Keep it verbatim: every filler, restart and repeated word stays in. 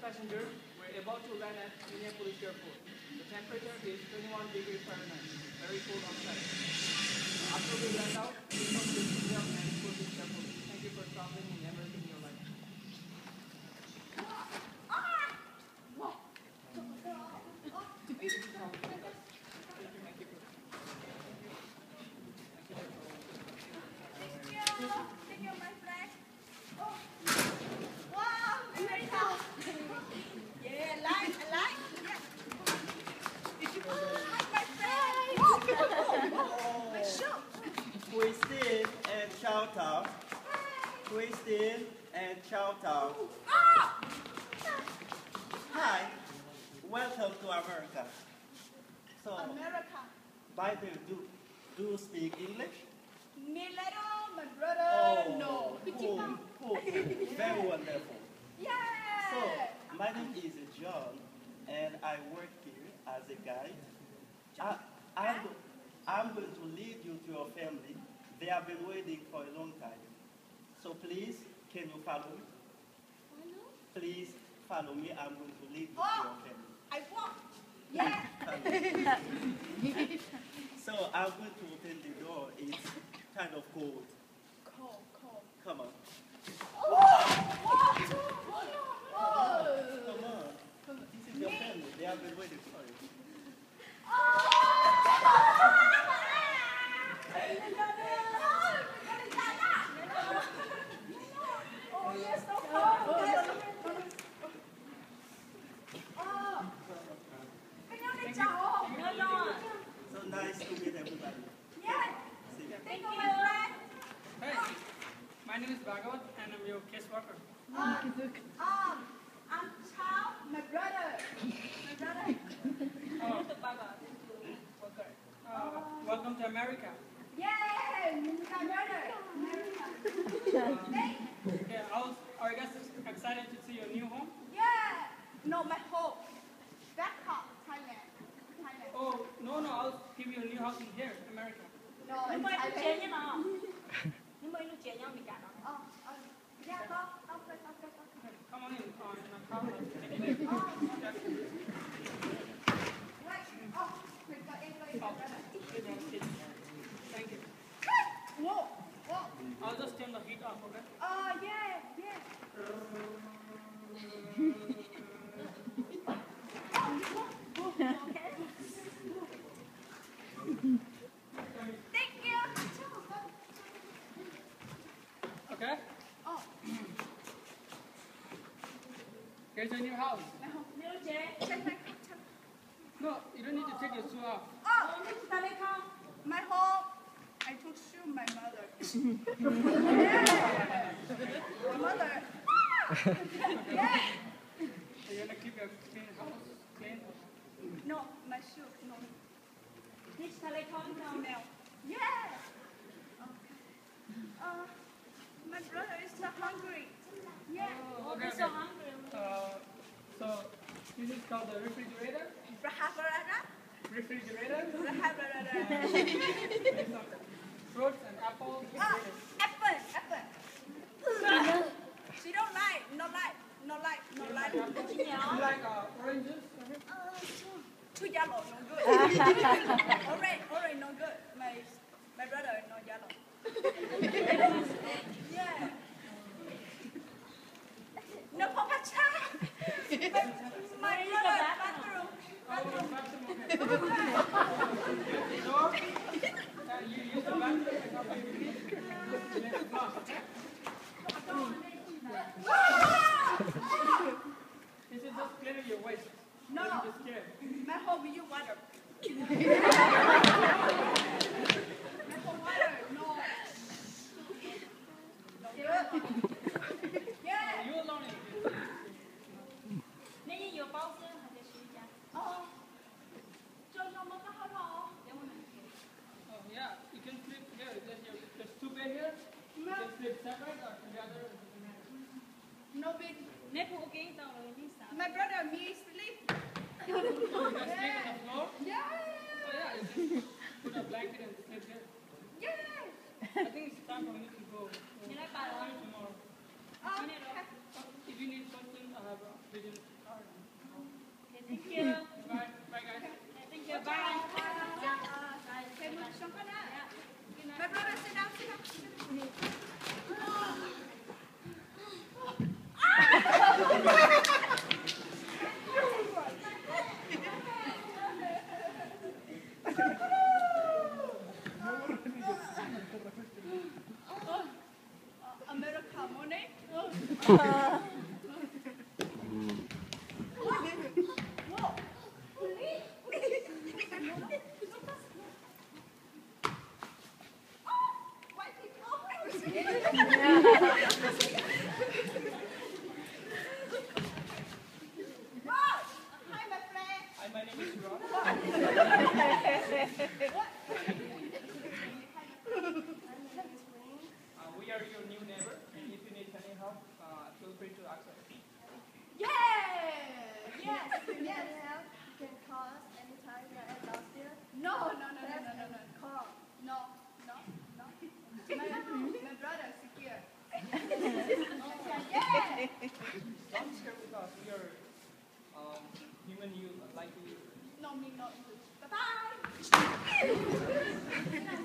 passenger, we're about to land at Minneapolis Airport. The temperature is twenty-one degrees Fahrenheit, very cold outside. After we land out, we hope you sit down and proceed carefully. Thank you for traveling in American in your life. Christine and Chow Tao. Christine and Chow Tao. Hi, welcome to America. So, America. by the way, do, do you speak English? Me little, my brother, Oh, no. cool, cool. Very wonderful. Yeah. So, my name is John, and I work here as a guide. I, I'm, I'm going to lead you to your family. They have been waiting for a long time. So please, can you follow me? Please follow me. I'm going to lead you Oh, to your family. I walk. Yeah. Follow me. So I'm going to open the door. It's kind of cold. Cold, cold. Come on. Oh, oh, oh. Come on. This is your family. They have been waiting for you. Oh, yes, no problem. Yes. Oh. So nice to meet everybody. Yeah. See you. Thank you, my friend. Hey, my name is Bhagavat and I'm your caseworker. Um, um, I'm Chow, my brother. My brother. Oh, uh, welcome to America. Yay, my brother. Thank Okay, I was, are you guys excited to see your new home? Yeah. No, my home. Bangkok, Thailand. Thailand. Oh, no, no, I'll give you a new house in here, America. No, in Thailand. Nhưng mà nó trẻ nhau mình cả nó. Oh, oh. Yeah, go. Okay, okay, okay. Come on in, uh, in a car. Right. Oh, we got it, got it, Oh, got it. thank you. Whoa, whoa. I'll just turn the heat off, okay? Oh, yeah, yeah. Thank you. Okay? Oh, Here's your new house. my home. Little Jay. Check, check, check. No, you don't need to take your shoe off. Oh, my home. I took shoe my mother. Yeah. My mother. Yeah. Are you gonna keep your clean house clean? No, my shoe. No. This telecom now. Smell. Yeah. Okay. Uh, my brother is so hungry. Yeah. Oh, Okay, they're so okay. hungry. Uh, so, this is called the refrigerator. Rahabarada. Refrigerator. Rahabarada. There's some fruits and apples. Oh, apple, apple. She don't like, no like, no like, no like. You like uh, oranges? Too yellow, no good. Orange, orange, no good. My, my brother, no yellow. Yeah. No papa cha. My, my brother, bathroom. Oh, bathroom, okay. The door, uh, you use the bathroom and not the let it flush, okay? This is just clearing your waste. No. Don't be scared. My home, you water. My home water, no. No good. Yeah. You alone in this. Nếu như nhiều bao xương hay là suy ra. Oh. Cho cho nó có hello. Oh, yeah. You can sleep here. There's, your, there's two bed here. You can sleep separate or together. No big. Nếu phụ kiến tao là đi sao? My brother, me sleep. You can sleep on the floor. Yeah. Oh, yeah. You just put a blanket and sleep here. Yeah. I think it's time for me to go. Như nói bà See là you tomorrow. Um, If you need something, I have a pigeon. Hi, my friend. Hi, my name is Ron. Uh, we are your new neighbor, and if you need any help, uh, feel free to ask us. Yeah! Yes! Yes! You can call us anytime you're at downstairs. No, no, no, no, no, no, no. Call. No, no, no. My, my brother is here. Yeah! Don't share with us. We are um, human. You like to. No, me not. Bye-bye!